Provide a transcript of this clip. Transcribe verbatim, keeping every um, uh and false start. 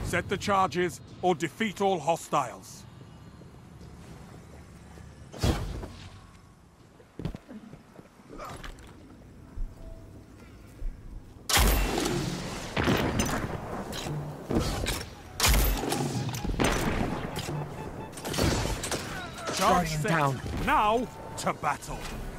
Set the charges, or defeat all hostiles. Charge set. Down. Now, to battle.